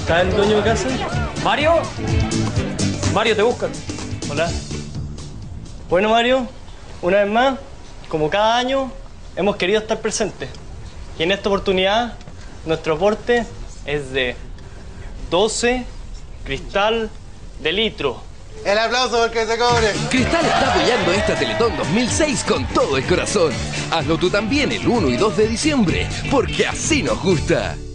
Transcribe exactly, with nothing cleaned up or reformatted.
¿Está el dueño de casa? ¿Mario? Mario, te buscan. Hola. Bueno, Mario, una vez más, como cada año, hemos querido estar presentes. Y en esta oportunidad, nuestro aporte es de doce cristal de litro. El aplauso porque se cobre. Cristal está apoyando esta Teletón dos mil seis con todo el corazón. Hazlo tú también el uno y dos de diciembre, porque así nos gusta.